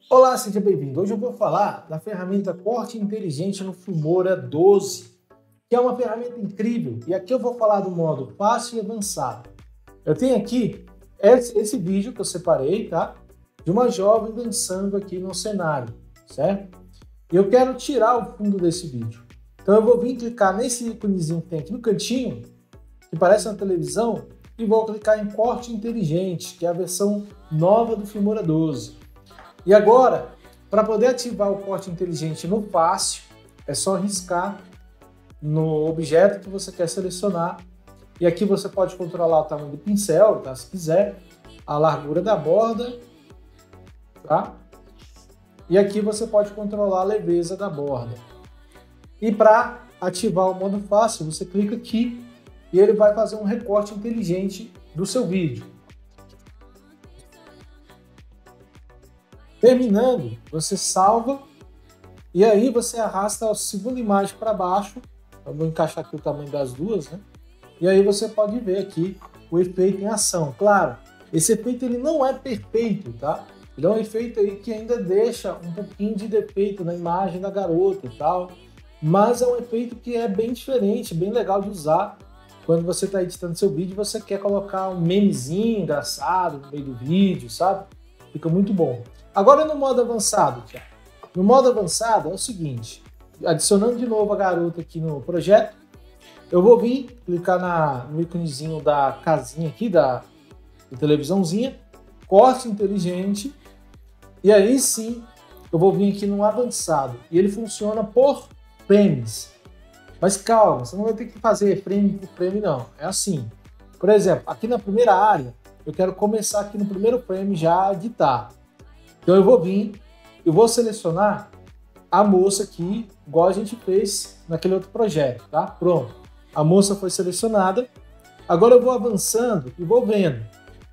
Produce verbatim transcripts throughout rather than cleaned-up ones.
Olá, seja bem-vindo. Hoje eu vou falar da ferramenta Corte Inteligente no Filmora doze, que é uma ferramenta incrível. E aqui eu vou falar do modo fácil e avançado. Eu tenho aqui esse, esse vídeo que eu separei, tá? De uma jovem dançando aqui no cenário, certo? E eu quero tirar o fundo desse vídeo. Então eu vou vir clicar nesse íconezinho que tem aqui no cantinho, que parece uma televisão, e vou clicar em Corte Inteligente, que é a versão nova do Filmora doze. E agora, para poder ativar o corte inteligente no fácil, é só riscar no objeto que você quer selecionar. E aqui você pode controlar o tamanho do pincel, tá? Se quiser, a largura da borda, tá? E aqui você pode controlar a leveza da borda. E para ativar o modo fácil, você clica aqui e ele vai fazer um recorte inteligente do seu vídeo. Terminando, você salva e aí você arrasta a segunda imagem para baixo. Eu vou encaixar aqui o tamanho das duas, né? E aí você pode ver aqui o efeito em ação. Claro, esse efeito ele não é perfeito, tá? Ele é um efeito aí que ainda deixa um pouquinho de defeito na imagem da garota e tal, mas é um efeito que é bem diferente, bem legal de usar quando você está editando seu vídeo e você quer colocar um memezinho engraçado no meio do vídeo, sabe? Fica muito bom. Agora no modo avançado, Thiago. No modo avançado é o seguinte, adicionando de novo a garota aqui no projeto, eu vou vir, clicar na, no íconezinho da casinha aqui, da, da televisãozinha, corte inteligente, e aí sim eu vou vir aqui no avançado, e ele funciona por frames. Mas calma, você não vai ter que fazer frame por frame não, é assim. Por exemplo, aqui na primeira área, eu quero começar aqui no primeiro frame já a editar. Então eu vou vir, eu vou selecionar a moça aqui, igual a gente fez naquele outro projeto, tá? Pronto. A moça foi selecionada. Agora eu vou avançando e vou vendo.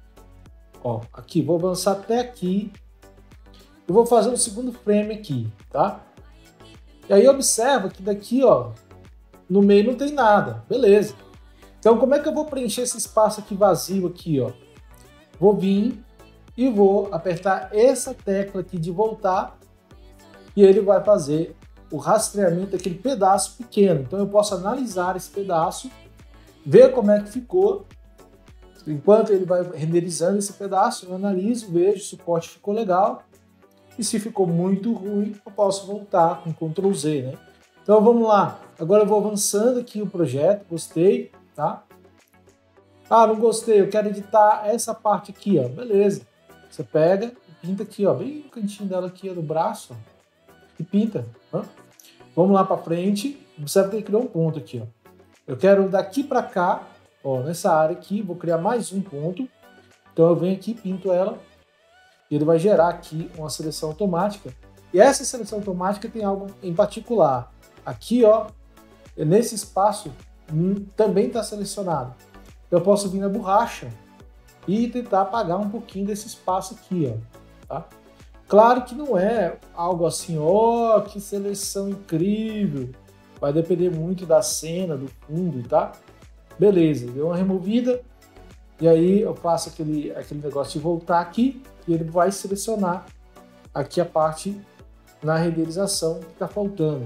Ó, aqui, vou avançar até aqui. Eu vou fazer um segundo frame aqui, tá? E aí observa que daqui, ó, no meio não tem nada. Beleza. Então como é que eu vou preencher esse espaço aqui vazio aqui, ó? Vou vir e vou apertar essa tecla aqui de voltar e ele vai fazer o rastreamento daquele pedaço pequeno. Então eu posso analisar esse pedaço, ver como é que ficou. Enquanto ele vai renderizando esse pedaço, eu analiso, vejo se o corte ficou legal e se ficou muito ruim, eu posso voltar com control Z, né? Então vamos lá. Agora eu vou avançando aqui o projeto, gostei, tá? Ah, não gostei, eu quero editar essa parte aqui, ó. Beleza. Você pega e pinta aqui, ó, bem no cantinho dela aqui, ó, do braço, ó, e pinta. Ó. Vamos lá para frente. Observa que ele criou um ponto aqui, ó. Eu quero daqui para cá, ó, nessa área aqui, vou criar mais um ponto. Então eu venho aqui, pinto ela, e ele vai gerar aqui uma seleção automática. E essa seleção automática tem algo em particular. Aqui, ó, nesse espaço hum, também está selecionado. Eu posso vir na borracha e tentar apagar um pouquinho desse espaço aqui, ó, tá? Claro que não é algo assim, ó, oh, que seleção incrível, vai depender muito da cena, do fundo, tá? Beleza, deu uma removida, e aí eu faço aquele, aquele negócio de voltar aqui, e ele vai selecionar aqui a parte na renderização que está faltando.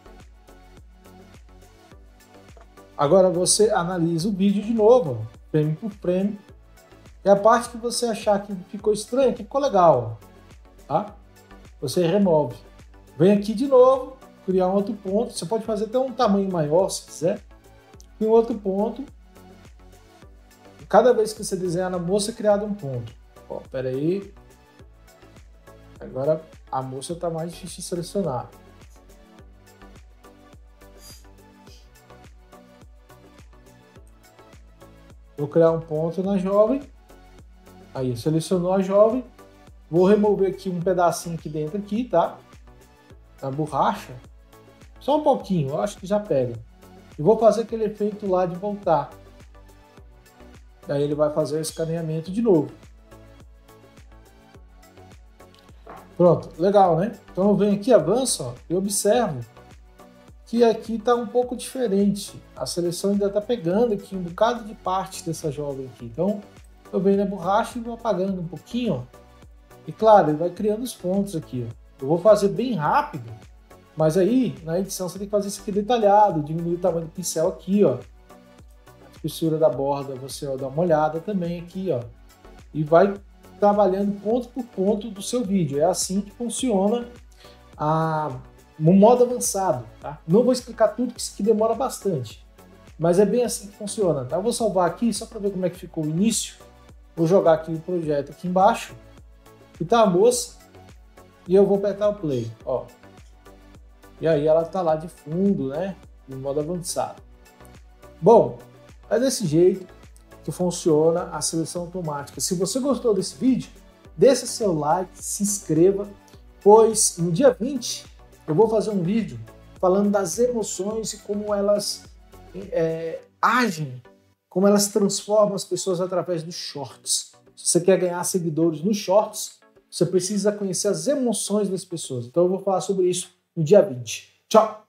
Agora você analisa o vídeo de novo, frame por frame. E a parte que você achar que ficou estranha, que ficou legal, tá? Você remove. Vem aqui de novo, criar um outro ponto. Você pode fazer até um tamanho maior, se quiser. E um outro ponto. Cada vez que você desenhar na moça, é criado um ponto. Ó, pera aí. Agora a moça está mais difícil de selecionar. Vou criar um ponto na jovem. Aí, selecionou a jovem. Vou remover aqui um pedacinho aqui dentro, aqui, tá? Na borracha. Só um pouquinho, eu acho que já pega. E vou fazer aquele efeito lá de voltar. Aí ele vai fazer o escaneamento de novo. Pronto, legal, né? Então eu venho aqui, avanço, ó, e observo que aqui está um pouco diferente. A seleção ainda está pegando aqui um bocado de parte dessa jovem aqui. Então eu venho na borracha e vou apagando um pouquinho, ó, E claro, ele vai criando os pontos aqui, ó. Eu vou fazer bem rápido, mas aí na edição você tem que fazer isso aqui detalhado, diminuir o tamanho do pincel aqui, ó. A espessura da borda você ó, dá uma olhada também aqui, ó. E vai trabalhando ponto por ponto do seu vídeo. É assim que funciona a, o modo avançado, tá? Não vou explicar tudo, que isso aqui demora bastante. Mas é bem assim que funciona, tá? Eu vou salvar aqui só para ver como é que ficou o início. Vou jogar aqui o projeto aqui embaixo. E tá a moça. E eu vou apertar o play, ó. E aí ela tá lá de fundo, né? No modo avançado. Bom, é desse jeito que funciona a seleção automática. Se você gostou desse vídeo, deixa seu like, se inscreva, pois no dia vinte eu vou fazer um vídeo falando das emoções e como elas é, agem, como elas transformam as pessoas através dos shorts. Se você quer ganhar seguidores nos shorts, você precisa conhecer as emoções das pessoas. Então eu vou falar sobre isso no dia vinte. Tchau!